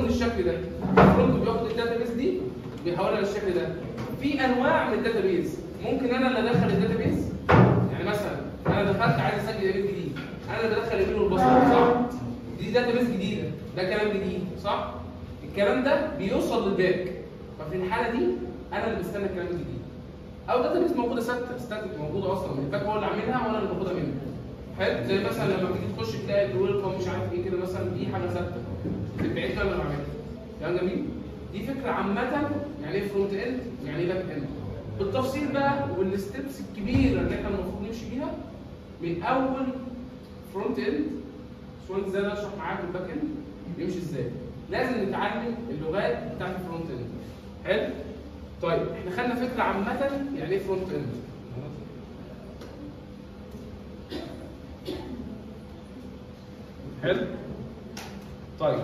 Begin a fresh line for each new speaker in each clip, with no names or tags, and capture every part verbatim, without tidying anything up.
من الشكل ده. الفرونت بياخد الداتابيز دي بيحولها للشكل ده. في انواع من الداتابيز، ممكن انا اللي ادخل الداتابيز. يعني مثلا انا دخلت عايز اسجل ايميل جديد، انا اللي بدخل ايميل والباسورد صح؟ دي داتابيز جديده، ده كلام جديد صح؟ الكلام ده بيوصل للباك، ففي الحاله دي انا اللي بستنى الكلام الجديد. او داتابيز موجوده ستاتيك موجوده اصلا، الباك هو اللي عاملها وانا اللي باخدها منه. حلو؟ زي مثلا لما تيجي تخش تلاقي الويلكم مش عارف ايه كده مثلا، دي حاجه ثابته بتبعت انا اللي بعملها. كلام جميل؟ دي فكره عامه يعني ايه فرونت اند، يعني ايه باك اند. بالتفصيل بقى والستبس الكبيره اللي احنا المفروض نمشي بيها من اول فرونت اند، فرونت ازاي اشرح معاكم الباك اند يمشي ازاي. لازم نتعلم اللغات بتاعت الفرونت اند. حلو؟ طيب احنا خدنا فكره عامه يعني ايه فرونت اند. حلو؟ طيب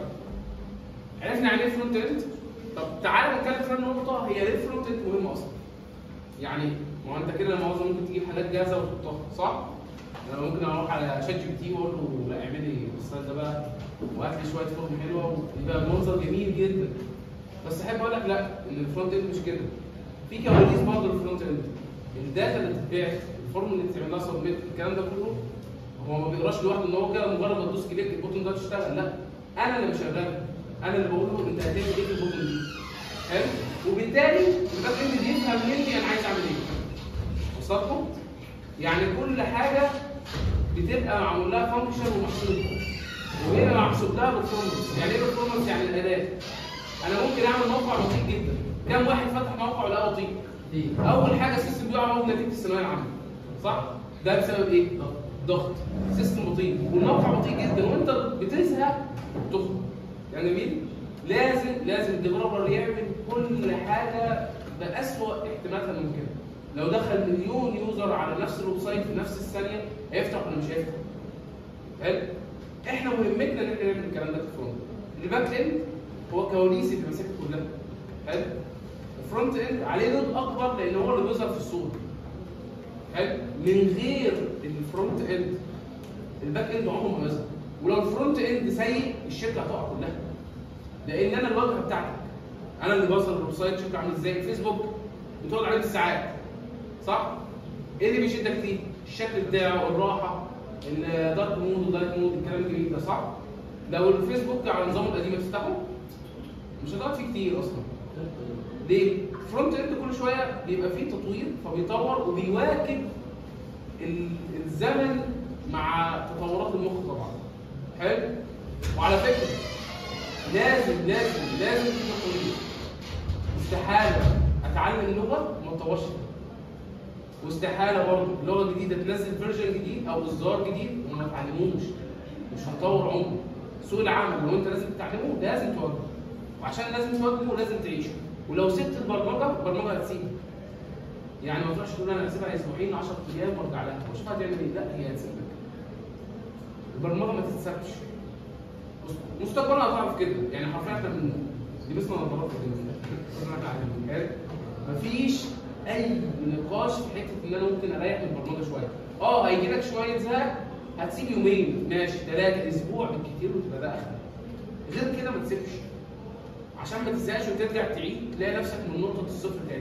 عرفنا يعني ايه فرونت اند؟ طب تعالى نتكلم في النقطه هي ليه الفرونت اند مهمه اصلا؟ يعني ما هو انت كده لما عاوز ممكن تجيب حاجات جاهزه وتحطها صح؟ انا ممكن اروح على شات جي بي تي واقول له لا اعمل لي السلايد ده بقى وهات لي شويه فورم حلوه ويبقى المنظر جميل جدا. بس احب اقول لك لا، ان الفرونت اند مش كده. في كواليس برضه الفرونت اند. الداتا اللي بتتبعت، الفورم اللي بتعمل لها سبميت، الكلام ده كله هو ما بيقراش لوحده ان هو كده مجرد ما تدوس كليك البوتن ده تشتغل، لا. انا اللي بشغلها، انا اللي بقول له انت هتعمل ايه في البوتن دي. حلو؟ وبالتالي الباك اند بيفهم مني انا عايز اعمل ايه. وصلتوا؟ يعني كل حاجه بتبقى معمول لها فانكشن ومحسوبه. وهنا محسوب لها بالفورمانس. يعني ايه بالفورمانس؟ يعني الاداء. انا ممكن اعمل موقع بطيء جدا. كم واحد فتح موقع ولقاه بطيء؟ اول حاجه السيستم بيقع معاه نتيجه الثانويه العامه. صح؟ ده بسبب ايه؟ ضغط. سيستم بطيء والموقع بطيء جدا وانت بتزهق تخرج. يعني جميل؟ لازم لازم الديفلوبر يعمل كل حاجه باسوء احتمالاتها ممكنه. لو دخل مليون يوزر على نفس الويب سايت في نفس الثانيه هيفتح ولا مش هيفتح؟ حلو؟ احنا مهمتنا ان احنا نعمل الكلام ده في الفرونت. الباك اند هو كواليس اللي ماسكها كلها. حلو؟ الفرونت اند عليه لود اكبر لان هو اللي بيظهر في الصوره. حلو؟ من غير الفرونت اند الباك اند عمره ما يظهر. ولو الفرونت اند سيء الشركه هتقع كلها. لان انا الواجهه بتاعتك. انا اللي بوصل الويب سايت شكله عامل ازاي؟ الفيسبوك بتقعد عليه بالساعات. صح؟ ايه اللي بيشدك فيه؟ الشكل بتاعه، الراحه، الدارك مود والدارك مود، الكلام الجميل ده صح؟ لو الفيسبوك على نظامه القديم تفتحه مش هتقعد فيه كتير اصلا. ليه؟ الفرونت اند كل شويه بيبقى فيه تطوير فبيطور وبيواكب الزمن مع تطورات المخ طبعا. حلو؟ وعلى فكره لازم لازم لازم في تطوير. استحاله اتعلم لغه وما اتطورش فيها. واستحاله برضه لغه جديده تنزل فيرجن جديد او اصدار جديد وما تتعلموش. مش هتطور عمره. سوق العمل لو انت لازم تتعلمه لازم تواجهه. وعشان لازم تواجهه لازم تعيشه. ولو سبت البرمجه البرمجه هتسيبك. يعني ما تروحش تقول انا هسيبها اسبوعين عشرة ايام وارجع لها واشوف هتعمل ايه، لا هي هتسيبك. البرمجه ما تتسابش. مستقبلها هتعرف كده، يعني حرفيا احنا لبسنا نظارات كده. مفيش اي نقاش في حته ان انا ممكن اريح من البرمجه شويه. اه هيجي لك شويه زهق، هتسيب يومين ماشي، ثلاثه، اسبوع بالكثير وتبقى ده اخرك. غير كده ما تسيبش. عشان ما تزهقش وترجع تعيد تلاقي نفسك من نقطه الصفر تاني.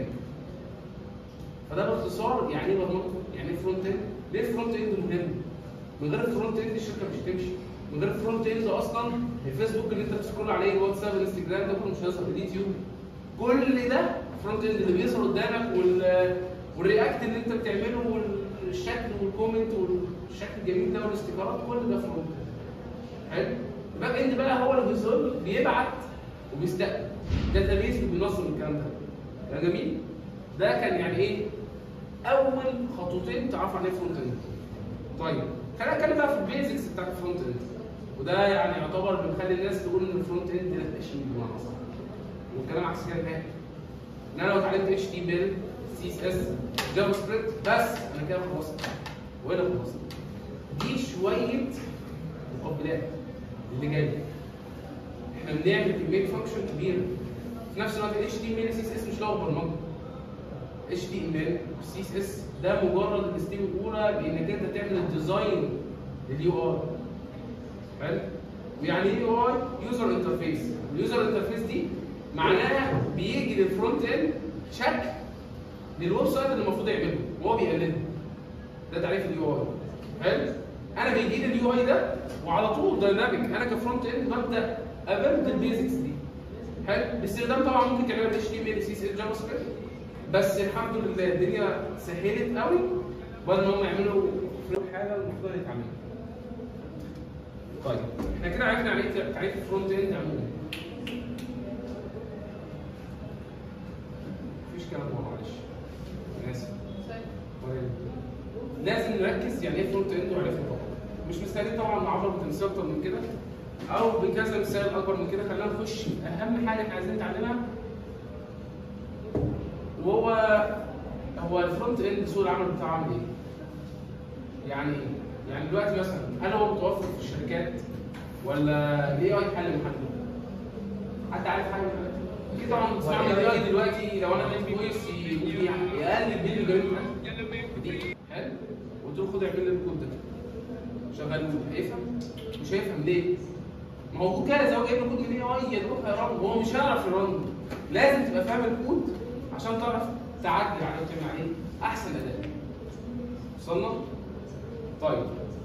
فده باختصار يعني ايه برمجه؟ يعني ايه فرونت اند؟ ليه الفرونت اند مهم؟ من غير الفرونت اند الشركه مش هتمشي. من غير الفرونت اند اصلا الفيسبوك اللي انت بتسكرول عليه، الواتساب، الانستجرام، ده كله مش هيظهر، اليوتيوب. كل ده فرونت اند اللي بيظهر قدامك وال والرياكت اللي انت بتعمله والشكل والكومنت والشكل الجميل ده والاستيكرات، كل ده فرونت. حلو؟ الباك اند بقى هو اللي بيظهر بيبعت وبيستقبل داتابيز وبينظم الكلام ده. ده جميل؟ ده كان يعني ايه؟ اول خطوتين تعرفوا عن ايه فرونت اند. طيب خلينا نتكلم بقى في البيزكس بتاعت الفرونت اند. وده يعني يعتبر بنخلي الناس تقول ان الفرونت اند ده تقشيم بمعنى اصح. والكلام عكس كده نهائي. ان انا لو اتعلمت اتش تي ام ال، سي اس اس، جافا سكريبت بس انا كده خلصت. وهنا خلصت. دي شويه مقبلات اللي جايه. احنا بنعمل كميه فانكشن كبيره. في نفس الوقت اتش تي ام ال، سي اس اس مش لغه برمجه. اتش تي ام ال سي اس اس ده مجرد الستيب الاولى بانك انت تعمل الديزاين لليو ار. حلو؟ ويعني ايه يو اي؟ يوزر انترفيس. اليوزر انترفيس دي معناها بيجي للفرونت اند شكل للويب سايت اللي المفروض يعمله وهو بيقلده. ده تعريف اليو اي. حلو؟ انا بيجي لي اليو اي ده وعلى طول دايناميك، انا كفرونت اند ببدا ابرد البيزكس دي. حلو؟ باستخدام طبعا ممكن تعملها ب اتش تي ام ال سي اس اس جافا سكريبت، بس الحمد لله الدنيا سهلت قوي بدل ما هم يعملوا حاجه المفروض يتعمل. طيب احنا كده عرفنا يعني ايه تعريف الفرونت اند عموما. مفيش كلام ورا معلش. انا اسف. طيب لازم نركز يعني ايه فرونت اند وعرفنا طبعا. مش مستنيين طبعا نعبر بتمثيل اكتر من كده او بكذا مثال اكبر من كده، خلينا نخش اهم حاجه احنا عايزين نتعلمها، وهو هو الفرونت اند سوق العمل بتاعه عامل ايه؟ يعني ايه؟ يعني دلوقتي مثلا هل هو متوفر في الشركات ولا الاي اي حل محله؟ حد عارف حاجه؟ اكيد طبعا بتستعمل الاي اي دلوقتي لو انا اديت فويس يقلل بين الجريمه دي. حلو؟ قلت له خد اعمل لي الكود ده. شغله هيفهم؟ مش هيفهم ليه؟ ما هو كود كده هو جايب له كود من الاي اي يا دوب هيرن، هو مش هيعرف يرن. لازم تبقى فاهم الكود عشان تعرف تعدل عليه وتعمل عليه احسن اداء. وصلنا؟ طيب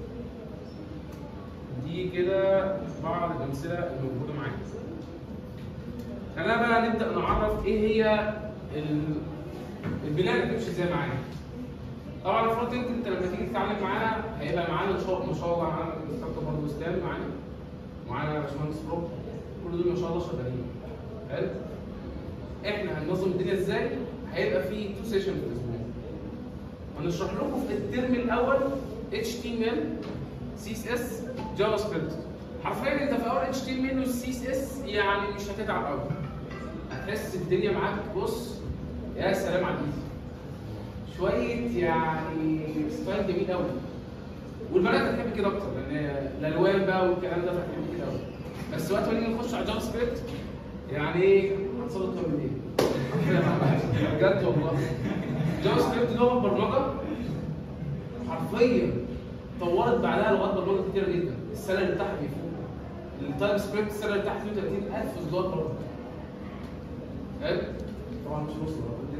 دي كده بعض الامثله الموجوده معانا. خلينا بقى نبدا نعرف ايه هي البناء اللي بتمشي ازاي معانا. طبعا الفرونت اند انت لما تيجي تتعامل معانا هيبقى معانا ان شاء ما شاء الله معانا مستر برضه اسلام معانا معانا باشمهندس روب، كل دول ما شاء الله شغالين. حلو؟ احنا هننظم الدنيا ازاي؟ هيبقى في تو سيشن في الاسبوع. هنشرح لكم في الترم الاول اتش تي ام ال سي اس اس جافا سكريبت. حرفيا انت في اول اتش تي ام ال والسي اس اس يعني مش هتتعب قوي. هتحس الدنيا معاك بص يا سلام على الايزي. شويه يعني ستايل جميل قوي. والبنات هتحب كده اكتر لان الالوان بقى والكلام ده هتحب كده قوي. بس وقت ما نيجي نخش على جافا سكريبت يعني ايه هنصلي اكتر من ايه؟ بجد والله. جافا سكريبت لغه برمجه حرفيا طورت بعدها لغات برمجه كتيره جدا. السالري بتاعها بيفوق التايب سكريبت، السالري بتاعها اثنين وثلاثين ألف دولار برضه. حلو؟ طبعا مش مصر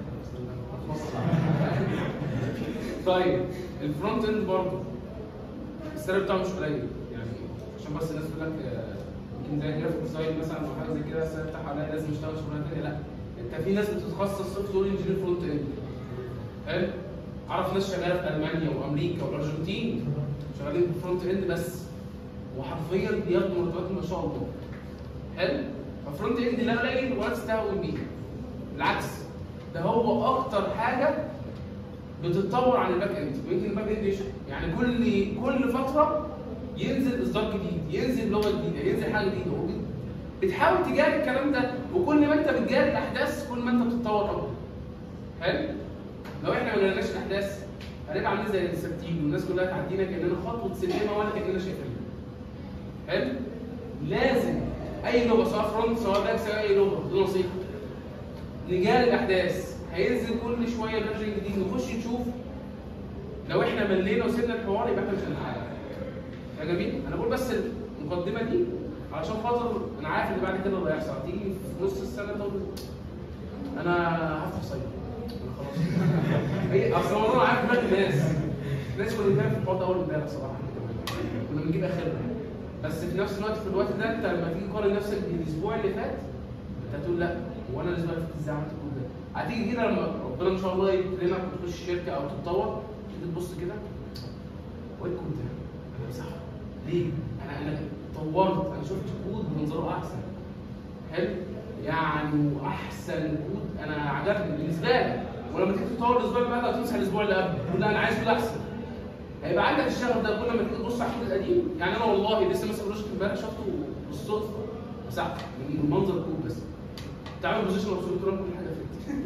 طيب الفرونت اند برضه السالري بتاعه مش قليل، يعني عشان بس الناس تقول لك يمكن زي جرافيك ديزاين مثلا او حاجه زي كده السالري بتاعها قليل لازم يشتغل شغلانه ثانيه. لا، انت في ناس بتتخصص سوفت وير انجينير فرونت اند. حلو؟ اعرف ناس شغاله في المانيا وامريكا والارجنتين شغالين في الفرونت اند بس، وحرفيا بياخدوا مرتبات ما شاء الله. حلو؟ فالفرونت اند لا قليل ولا تستهون بيه. بالعكس ده هو اكتر حاجه بتتطور عن الباك اند، ويمكن الباك اند يعني كل كل فتره ينزل اصدار جديد، ينزل لغه جديده، ينزل حاجه جديده، بتحاول تجاري الكلام ده، وكل ما انت بتجاري الاحداث كل ما انت بتتطور اكتر. حلو؟ لو احنا ما جريناش الاحداث هنبقى عاملين زي السبتيل والناس كلها تعدينا كاننا خطوه سلمه ولا كاننا شايفينها. حلو؟ لازم اي لغه سواء فرونت سواء باك سواء اي لغه، دي نصيحه. نجاري الاحداث، هينزل كل شويه فيرجن جديد نخش نشوف. لو احنا ملينا وسيبنا الحوار يبقى احنا مش هنتعلم. يا جميل؟ انا بقول بس المقدمه دي علشان خاطر انا عارف ان بعد كده اللي هيحصل، هتيجي في نص السنه تقول انا هفتح صيد. انا خلاص. هي اصل الموضوع انا عارف دماغ الناس. الناس كنا بنتكلم في الحوار ده اول امبارح صراحه. كنا بنجيب اخرنا. بس في نفس الوقت في الوقت ده انت لما تيجي تقارن نفسك بالاسبوع اللي فات انت هتقول لا هو انا الاسبوع اللي فات ازاي عملت كل ده؟ هتيجي كده لما ربنا ان شاء الله يكرمك وتخش شركه او تتطور تيجي تبص كده هو ايه الكود ده؟ انا صح ليه؟ انا انا طورت، انا شفت كود بمنظره احسن. حلو؟ يعني واحسن كود انا عجبني بالنسبه لي، ولما تيجي تطور الاسبوع اللي بعده هتمسح الاسبوع اللي قبله، تقول لا انا عايز كود احسن. هيبقى عندك الشغف ده كل ما تيجي تبص على الكود القديم، يعني انا والله لسه مثلا بروجكت امبارح شفته بالصدفه مسحته من منظر الكود بس. تعمل بوزيشن وصلت له كل حاجه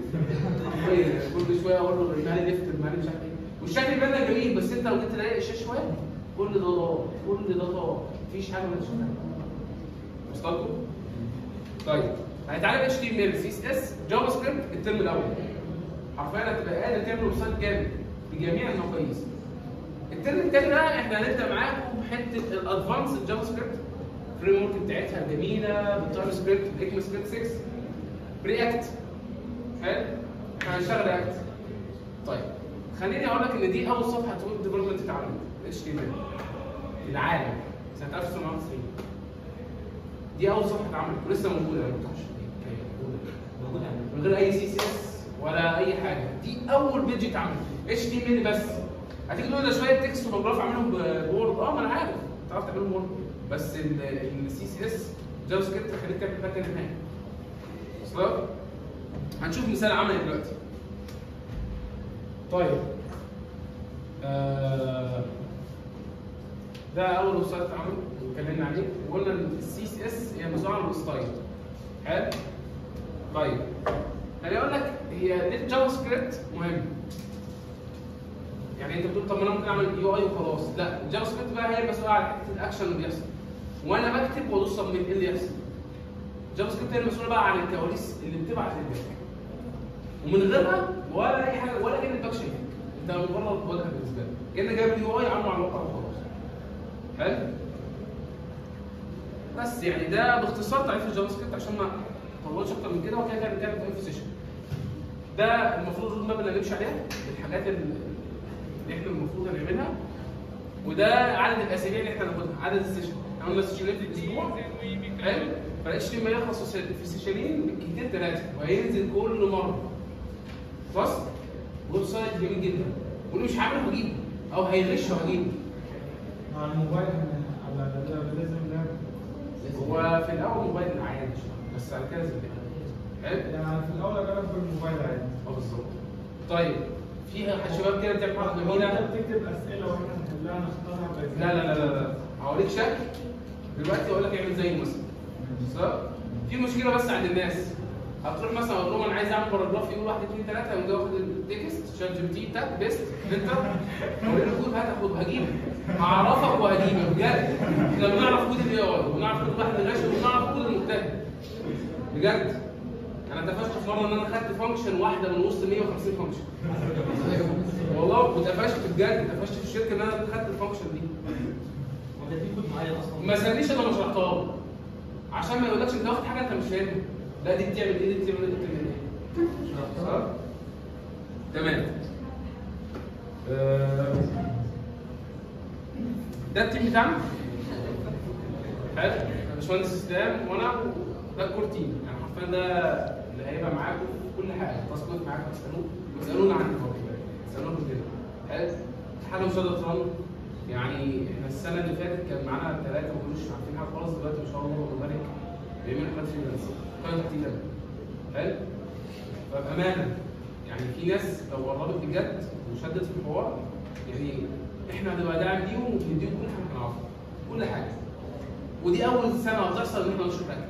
فيه. كل شويه اقول له ارمي لي ليفت ارمي لي مش عارف ايه، والشكل ده جميل بس انت لو جيت تلاقي الشاشه شويه كل ده ضار كل ده طار مفيش حاجه مش شغاله. وصلتوا؟ طيب هنتعلم اتش تي ام ال سي اس اس جافا سكريبت الترم الاول. حرفيا هتبقى قادر تعمل ويب سايت جامد بجميع المقاييس. الترم الثاني بقى احنا هنبدا معاكم بحته الادفانس جافا سكريبت الفريم ورك بتاعتها جميله بالتايم سكريبت بالاكما سكريبت ستة. رياكت حلو، احنا هنشتغل رياكت. طيب خليني اقول لك ان دي اول صفحه ويب ديفلوبمنت اتعملت اتش تي ام ال في العالم سنه ألف وتسعمية وتسعين. دي اول صفحه اتعملت ولسه موجوده ما بتاعش موجوده من غير اي سي سي اس ولا اي حاجه. دي اول بيج اتعمل اتش تي ام ال بس. هتيجي تقول ده شويه تكست وباراجراف اعملهم بورد، اه ما انا عارف تعرف تعملهم بورد، بس السي سي اس جافا سكريبت خليك تعمل باك نهائي. وصل؟ هنشوف مثال عملي دلوقتي. طيب آه ده اول ويب سايت اتعمل واتكلمنا عليه وقلنا ان السي اس اس هي مزرعه من الستايل. حلو؟ طيب خليني اقول لك هي ليه الجافا سكريبت مهم؟ يعني انت بتقول طب ما انا ممكن اعمل يو اي وخلاص، لا الجافا سكريبت بقى هي المسؤوله عن حته الاكشن اللي بيحصل. وانا بكتب وادوس سبميت ايه اللي يحصل؟ الجافا سكريبت هي المسؤوله بقى عن الكواليس اللي بتبعت للباك. ومن غيرها ولا اي حاجه ولا كانك باك شايفك، انت مجرد واجهه بالنسبه لك، كانك جايب اليو اي عامله على الواقع وخلاص. حلو؟ بس يعني ده باختصار تعريف الجافا سكريبت عشان ما اطولش اكتر من كده، وكده كده بنتكلم في انفو سيشن. ده المفروض الرود ماب اللي هنمشي عليها، الحاجات اللي احنا المفروض هنعملها، وده عدد الاسابيع اللي احنا هناخدها، عدد السيشن. احنا قلنا سيشنين في الاسبوع. حلو؟ فالاتش تي ام ال يخلص في سيشنين بالكتير ثلاثه، وهينزل كل مره. بص ويب سايت جميل جدا، واللي مش عامله هجيبه او هيغش هجيبه.
على الموبايل على لازم ده
هو في الاول موبايل عادي بس على كده زي كده. حلو؟
يعني في الاول اجرب بالموبايل عادي.
اه بالظبط. طيب في شباب كده بتعمل حركه جميله،
بتكتب اسئله واحنا نحلها نختارها.
لا لا لا لا لا هوريك شكل دلوقتي اقول لك اعمل زيه مثلا. صح؟ في مشكله بس عند الناس، هتروح مثلا اقول لهم انا عايز اعمل باراجراف يقول واحد اثنين ثلاثه، يقوم جاي واخد التكست شات جي بي تي تك بيست انتر، اقول له خد هات خد هجيبك، هعرفك وهجيبك بجد. احنا بنعرف كود الاي اي وبنعرف كود واحد الغاشم وبنعرف كود المجتهد بجد. انا اتقفشت في مره ان انا خدت فانكشن واحده من وسط مية وخمسين فانكشن والله، واتقفشت بجد، اتقفشت في الشركه ان انا خدت الفانكشن دي.
وانت في كود معين اصلا
ما سالنيش الا ما شرحتها له عشان ما يقولكش انت واخد حاجه انت مش فاهمها. لا دي بتعمل ايه، دي بتعمل ايه، دي بتعمل ايه. صح؟ تمام. آه. ده التيم بتاعنا. حلو؟ باشمهندس اسلام وانا ده الكور تيم، يعني حرفيا ده اللي هيبقى معاكم في كل حاجه، تاسكات معاكم تسالوه وتسالونا عن برضه، تسالونا كده. حلو؟ حاجه مصادره رن، يعني احنا السنه اللي فاتت كان معانا ثلاثه ما كانوش عارفين حاجه خالص، دلوقتي ما شاء الله الله يبارك بيعملوا حاجات فريلانس كانوا تحت ايدنا. حلو؟ فبامانه يعني في ناس لو قربت بجد وشدت في الحوار، يعني احنا هنبقى داعم ليهم وبنديهم كل حاجه هنعرفها، كل حاجه. ودي اول سنه هتحصل ان احنا نشرح رياكت.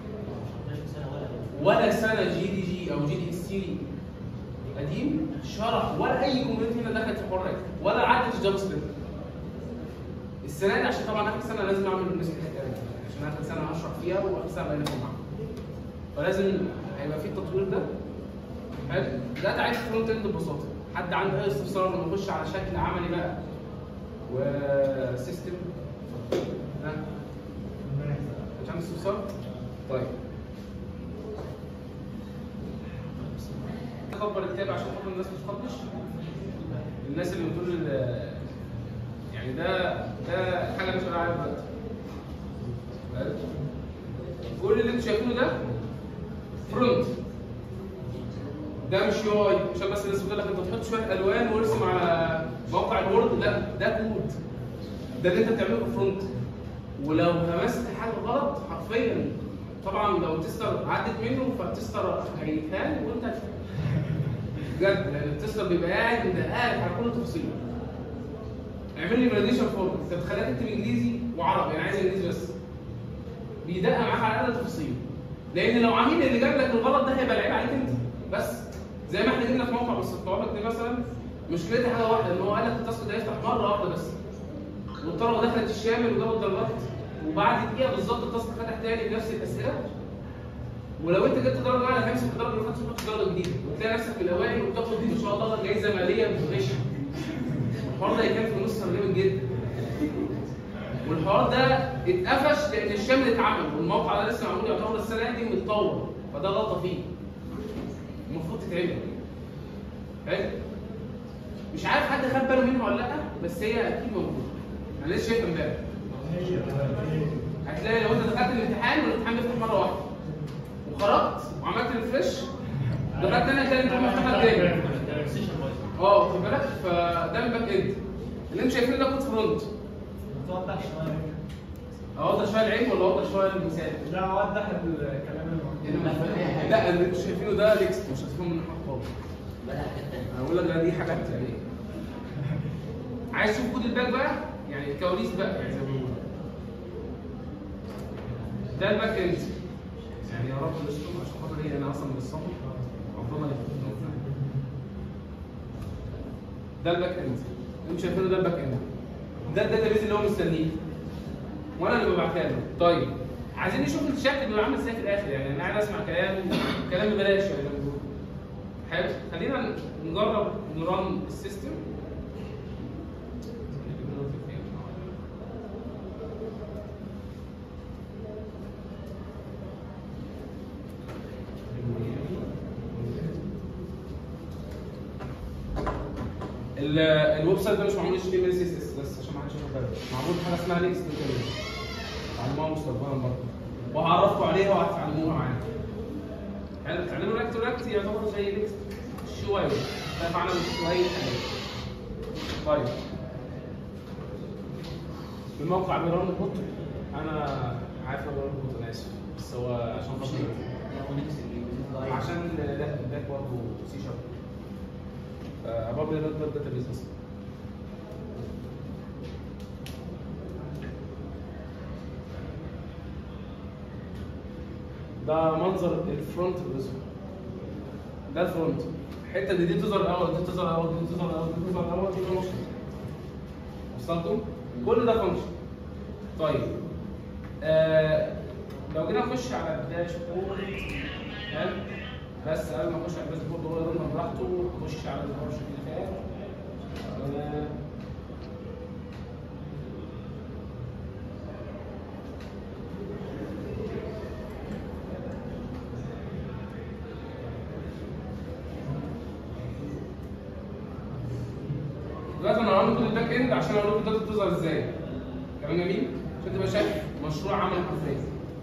ولا سنه جي دي جي او جي دي اس سي قديم شرح ولا اي كوميونتي هنا دخلت في حوار رياكت ولا عدت الجافا سكريبت. السنه دي عشان طبعا اخر سنه لازم اعمل النسخه الثانيه عشان اخر سنه اشرح فيها واخر سنه بقى معاها. فلازم هيبقى في التطوير ده. حلو؟ ده تعريف فرونت اند ببساطه. حد عنده اي استفسار لما نخش على شكل عملي بقى وسيستم؟ ها؟ مش عندك استفسار؟ طيب. اكبر الكتاب عشان خاطر الناس ما تخبطش. الناس اللي بتقول يعني ده ده حاجه مش عليها دلوقتي. كل اللي انتوا شايفينه ده فرونت. ده مش يو اي عشان بس الناس بتقول لك انت بتحط شويه الوان وارسم على موقع الوورد، لا ده كود. ده اللي انت بتعمله في فرونت. ولو همست حاجه غلط حرفيا طبعا لو التستر عدت منه فالتستر هيتهان وانت بجد، لان التستر بيبقى قاعد مدققك على كل تفصيله. اعمل لي فاليديشن فورم، انت بتخليها تكتب انجليزي وعربي، انا عايز انجليزي بس. بيدقق معاك على اقل تفصيل. لان لو عميل اللي جاب لك الغلط ده هيبقى العيب عليك انت بس. زي ما احنا جبنا في موقع بس الطوابق دي مثلا مشكلتها حاجه واحده، ان هو قال لك التاسك ده يفتح مره واحده بس. والطلبه دخلت الشامل وجابوا الدرجات، وبعد دقيقه بالظبط التاسك فتح تاني بنفس الاسئله. ولو انت جبت درجه اعلى همسك الدرجه اللي فاتت وتحط درجه جديده، وتلاقي نفسك في الاوائل وبتاخد ان شاء الله جايزه ماليه بغش. الحوار ده كان في النص جامد جدا. والحوار ده اتقفش لان الشامل اتعمل والموقع ده لسه معمول يعتبر السنه دي متطور، فده غلطه فيه المفروض تتعمل. حلو؟ مش عارف حد خد باله منها ولا لا، بس هي اكيد موجوده. انا لسه شايفها امبارح. هتلاقي لو انت دخلت الامتحان والامتحان بيفتح مره واحده وخرجت وعملت ريفرش دخلت تاني هتلاقي الامتحان مفتوح تاني. اه خد بالك، فده الباك اند اللي انتوا شايفينه ده كود فرونت.
توضح شويه.
اوضح شويه العيب ولا اوضح شويه المثال؟
لا اوضح الكلام المهم.
لا اللي انتوا شايفينه ده ليكست مش هتفهم منه حاجه خالص. انا بقول لك ده دي حاجات يعني عايز تشوف كود الباك بقى، يعني الكواليس بقى يعني زي ما بيقولوا. ده الباك اند يعني يا رب الاسم عشان خاطر ايه انا اصلا من الصف ربنا يكون. ده الباك اند انتوا شايفينه ده الباك اند، ده الداتابيز اللي هو مستنيه وانا اللي ببعتها له. طيب عايزين نشوف الشكل بيبقى عامل ازاي في الاخر، يعني انا عايز اسمع كلام كلام ببلاش يعني زي ما بيقولوا. حلو، خلينا نجرب نرن السيستم. الويب سايت ده مش معمول اتش تي ام ال سي اس اس بس عشان ما حدش ياخد باله، معمول حاجه اسمها لينكس كده تعلموها مستقبلا برضه وهعرفكم عليها وهتتعلموها معانا. حلو، تعلموا رياكت رياكت يعتبر زي لينكس شويه ده معنى شويه حاجات. طيب الموقع بيرن ببطء، انا عارف انه بيرن ببطء انا اسف، بس هو عشان خاطر عشان ده ده برضه سي شارب أبابل ده ده داتابيز اصلا. ده منظر الفرونت بيظهر، ده الفرونت. الحته اللي دي تظهر الاول دي تظهر الاول دي تظهر الاول دي تظهر الاول دي فانكشن. وصلتم؟ كل ده فانكشن. طيب آه لو جينا نخش على الداشبورد حلو، بس قبل ما اخش على الداشبورد هو يرن براحته، اخش على الفرش اللي فات. دلوقتي انا هعمل كود الباك اند عشان اقول لكم الداتا بتظهر ازاي. كلام جميل؟ عشان تبقى شايف مشروع عمل حرفيا.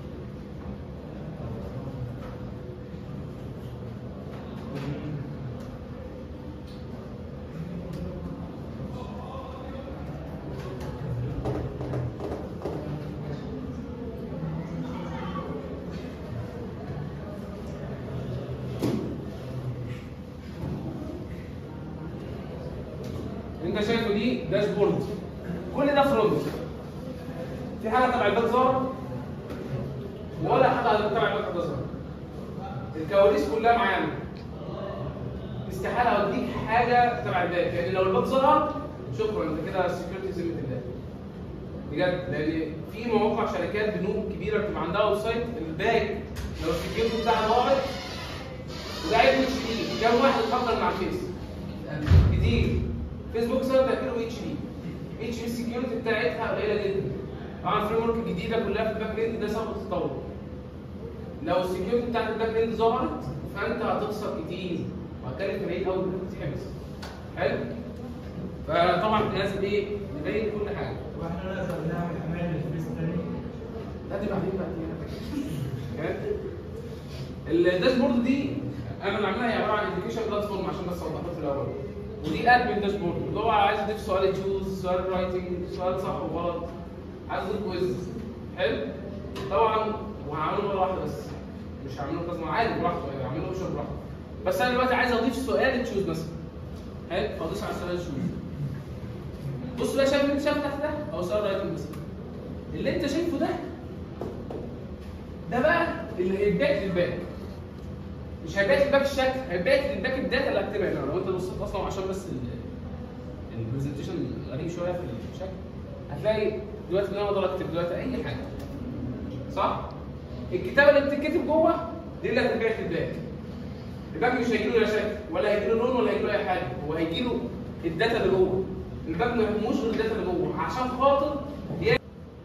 انت شايفه دي داشبورد، كل ده فرونت. في حاجه تبع الباك ظهر ولا حاجه تبع الباك هتظهر. الكواليس كلها معانا، استحاله اوديك حاجه تبع الباك، لان لو الباك ظهر شكرا انت كده السكيورتي ذمه الله بجد. لان في مواقع شركات بنوك كبيره بتبقى عندها ويب سايت الباك لو السكيورتي بتاعها ضاعت وده عيب مش كتير. كام واحد اتفضل مع الفيس كتير، فيسبوك سايت هتجيله اتش بي اتش بي السكيورتي بتاعتها قليله جدا. طبعا الفريم ورك الجديده كلها في الباك اند ده سبب التطور. لو السكيورتي بتاعت الباك اند ظهرت فانت هتخسر كتير وهتكلف بعيد قوي انك تتحبس. حلو؟ فطبعا لازم ايه؟ نبين كل حاجه.
واحنا نقدر نعمل امان للفيس تاني.
ده دي بعدين بقى الداشبورد دي انا اللي عاملها هي عباره عن اديوكيشن بلاتفورم عشان بس اوضح لكم في الاول. ودي ادمن داشبورد اللي هو عايز يضيف سؤال تشوز، سؤال رايتنج، سؤال صح وغلط، عايز يضيف كويز. حلو؟ طبعا وهعمله مره واحده بس مش هعمله كذا عادي براحته، يعني هعمله اوبشن براحته. بس انا دلوقتي عايز اضيف سؤال تشوز مثلا. حلو؟ فادوس على سؤال تشوز. بص بقى، شايف اللي انت شايفه تحت ده؟ او سؤال رايتنج مثلا. اللي انت شايفه ده ده بقى اللي هيتبعت للباك. مش هيبعت للباك الشكل، هيبعت للباك الداتا اللي هكتبها هنا. لو انت بصيت اصلا عشان بس البرزنتيشن غريب شويه في الشكل، هتلاقي دلوقتي ان انا اقدر اكتب دلوقتي اي حاجه. صح؟ الكتابه اللي بتتكتب جوه دي اللي هتتبعت للباك. الباك مش هيجي له لا شكل ولا هيجي له لون ولا هيجي له اي حاجه، هو هيجي له الداتا اللي جوه. الباك ما يهموش غير الداتا اللي جوه عشان خاطر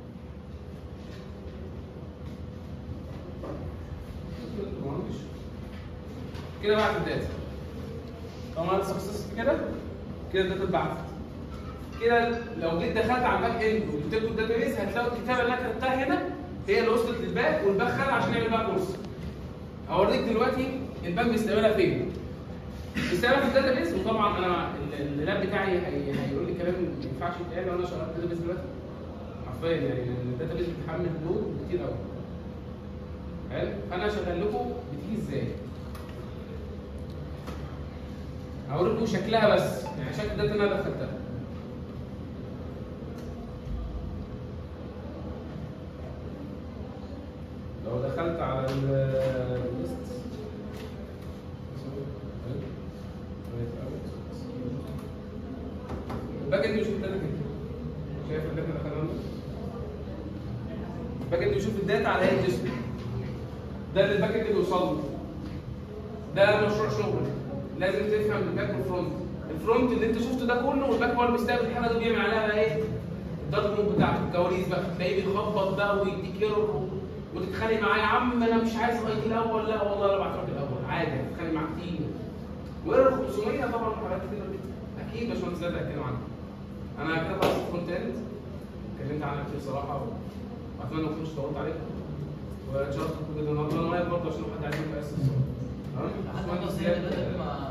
كده بعت الداتا. طبعا انا سكسست كده كده الداتا اتبعتت. كده لو جيت دخلت على الباك اند وجبت لكم الداتا بيز هتلاقوا الكتابه اللي انا كتبتها هنا هي اللي وصلت للباك، والباك خد عشان يعمل باك كورس. اوريك دلوقتي الباك بيستقبلها فين. بيستقبلها في الداتا بيز، وطبعا انا اللاب بتاعي هي... هيقول لي كلام ما ينفعش يتقال لو انا شغال الداتا بيز دلوقتي. حرفيا يعني الداتا بيز بتحمل لود كتير قوي. حلو؟ فانا هشغل لكم بتيجي ازاي. هوريكم شكلها بس، يعني شكل الداتا اللي انا دخلتها. لو دخلت على الليست الباك اند بيشوف الداتا كده. شايف الداتا اللي دخلناها؟ الباك اند بيشوف الداتا على هيئه جسم. ده اللي الباك اند بيوصل له. ده مشروع شغل. لازم تفهم الباك والفرونت. الفرونت اللي انت شفته ده كله، والباك هو اللي بيستقبل الحاجه دي وبيعمل عليها بقى ايه؟ الداتا موف بتاعته، الكواليس بقى، تلاقيه بيخبط بقى ويديك ايرور وتتخانق معاه، يا عم انا مش عايز اي الاول، لا والله لا ابعت لك الاول، عادي هتتخانق معاه كتير. وايرور خمسمية طبعا وحاجات كتير اكيد باشمهندس زياد هيتكلم عنها. انا كده خلصت الفرونت اند، اتكلمت عنها كتير صراحه واتمنى ما اكونش طولت عليكم. وان شاء الله تكونوا جدا النهارده انا واقف برضه عشان لو حد عايز يبقى اسس. تمام؟
حد عنده زياده بدل ما